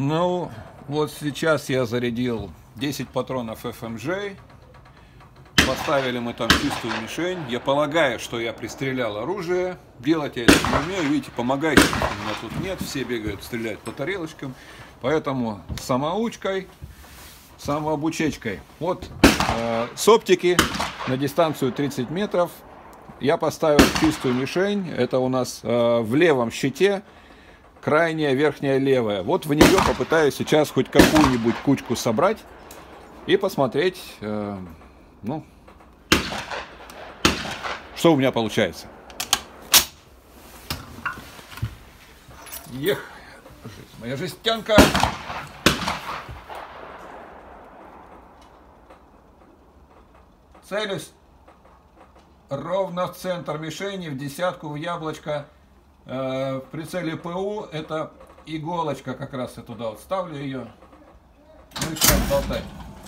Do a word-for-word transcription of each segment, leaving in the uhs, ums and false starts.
Ну, вот сейчас я зарядил десять патронов эф эм джей. Поставили мы там чистую мишень. Я полагаю, что я пристрелял оружие. Делать я это не умею. Видите, помогающих у меня тут нет. Все бегают, стреляют по тарелочкам. Поэтому самоучкой, самообучечкой. Вот э, с оптики на дистанцию тридцать метров я поставил чистую мишень. Это у нас э, в левом щите. Крайняя верхняя левая. Вот в нее попытаюсь сейчас хоть какую-нибудь кучку собрать и посмотреть, э, ну, что у меня получается. Ех, моя жестянка. Целюсь ровно в центр мишени, в десятку, в яблочко. В прицеле ПУ это иголочка, как раз я туда вот ставлю ее, ну и сейчас болтать.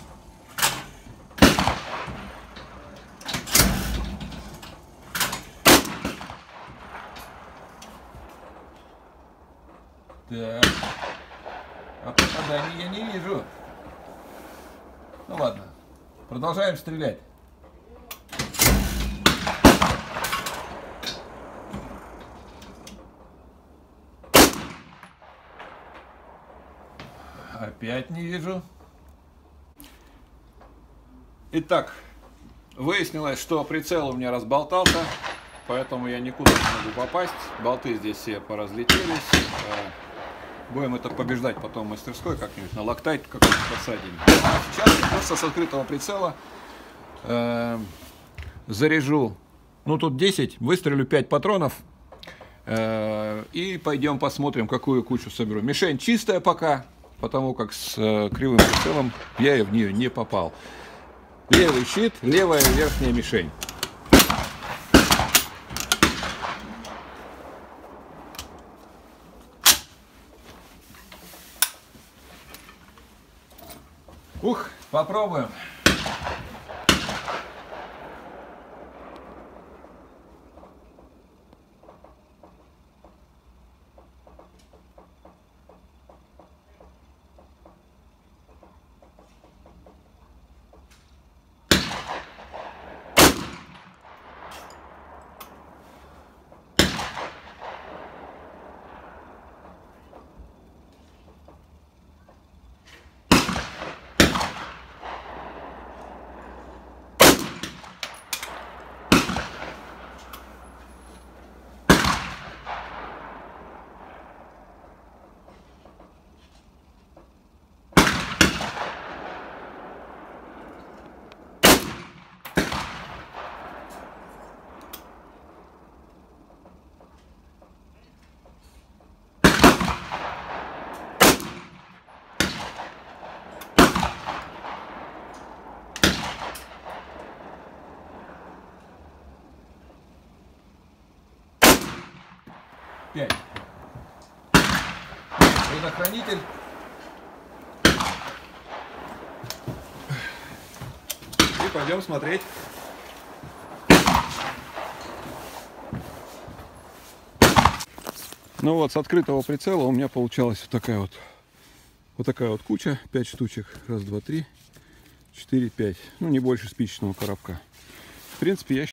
Так, а попаданий я не вижу. Ну ладно, продолжаем стрелять. Опять не вижу. Итак, выяснилось, что прицел у меня разболтался, поэтому я никуда не могу попасть. Болты здесь все поразлетелись. Будем это побеждать потом в мастерской как-нибудь, на локтайт какой-то посадим. Сейчас я просто с открытого прицела э, заряжу, ну тут десять, выстрелю пять патронов э, и пойдем посмотрим, какую кучу соберу. Мишень чистая пока, потому как с э, кривым прицелом я в нее не попал. Левый щит, левая верхняя мишень. Ух, попробуем. Пять. Предохранитель. И пойдем смотреть. Ну вот, с открытого прицела у меня получалась вот такая вот, вот такая вот куча. пять штучек. Раз, два, три, четыре, пять. Ну, не больше спичечного коробка. В принципе, я